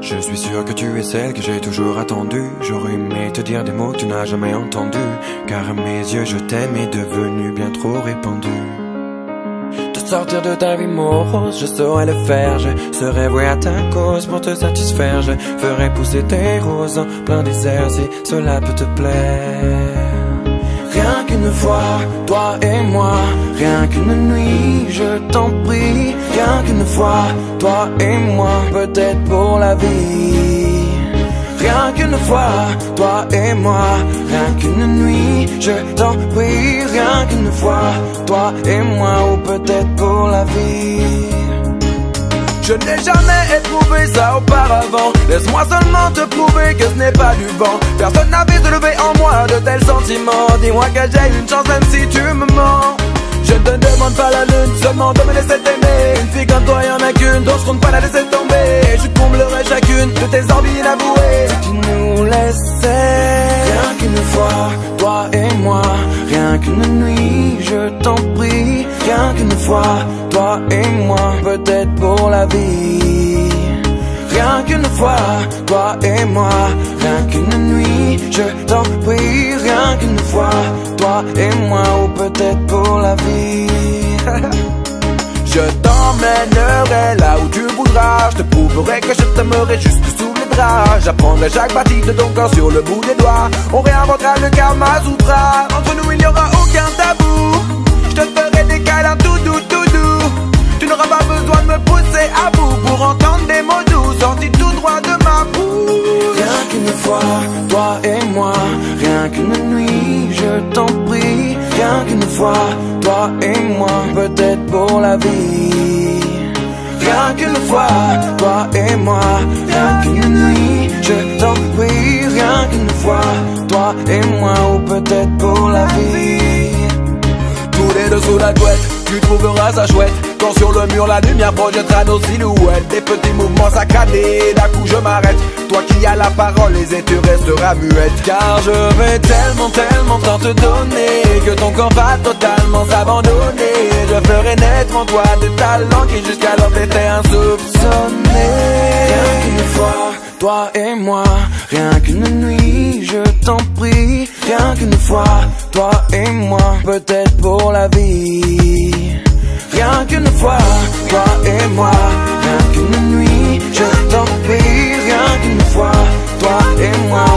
Je suis sûr que tu es celle que j'ai toujours attendue. J'aurais aimé te dire des mots que tu n'as jamais entendus, car à mes yeux je t'aime est devenu bien trop répandu. Te sortir de ta vie morose, je saurais le faire. Je serais voué à ta cause pour te satisfaire. Je ferais pousser tes roses en plein désert si cela peut te plaire. Rien qu'une fois, toi et moi, rien qu'une nuit, je t'en prie. Rien qu'une fois, toi et moi, peut-être pour la vie. Rien qu'une fois, toi et moi, rien qu'une nuit, je t'en prie. Rien qu'une fois, toi et moi, ou peut-être pour la vie. Je n'ai jamais éprouvé ça auparavant. Laisse-moi seulement te prouver que ce n'est pas du vent. Personne n'avait soulevé en moi de tels sentiments. Dis-moi que j'ai une chance même si tu me mens. Je ne te demande pas la lune, seulement de me laisser t'aimer. Une fille comme toi y'en a qu'une, donc je compte pas la laisser tomber. Je comblerai chacune de tes envies inavouées. Si tu nous laissais, rien qu'une fois, toi et moi, rien qu'une nuit, je t'en prie. Rien qu'une fois, toi et moi, peut-être pour la vie. Rien qu'une fois, toi et moi, rien qu'une nuit, je t'en prie. Rien qu'une fois, toi et moi, ou peut-être pour la vie. Je t'emmènerai là où tu voudras. Je te prouverai que je t'aimerai jusque sous les draps. J'apprendrai chaque partie de ton corps sur le bout des doigts. On réinventera le Kama Sutra. Entre nous il n'y aura aucun tabou. Je te ferai des câlins tout doux, tout doux. Tu n'auras pas besoin de me pousser à bout pour entendre des mots doux sortis tout droit de ma bouche. Rien qu'une fois, toi et moi, rien qu'une nuit, je t'en prie. Rien qu'une fois, toi et moi, peut-être pour la vie. Rien qu'une fois, toi et moi, rien qu'une nuit, je t'en prie. Rien qu'une fois, toi et moi, ou peut-être pour la vie. Tous les deux sous la couette, tu trouveras ça chouette. Quand sur le mur la lumière projettera nos silhouettes. Des petits mouvements saccadés, d'un coup je m'arrête. Toi qui as la parole, et tu resteras muette. Car je vais tellement, tellement tant te donner que ton corps va totalement s'abandonner. Je ferai naître en toi des talents qui jusqu'alors t'étaient insoupçonnés. Rien qu'une fois, toi et moi, rien qu'une nuit, je t'en prie. Rien qu'une fois, toi et moi, peut-être pour la vie. Rien qu'une fois, toi et moi, rien qu'une nuit, je t'en prie. Rien qu'une fois, toi et moi.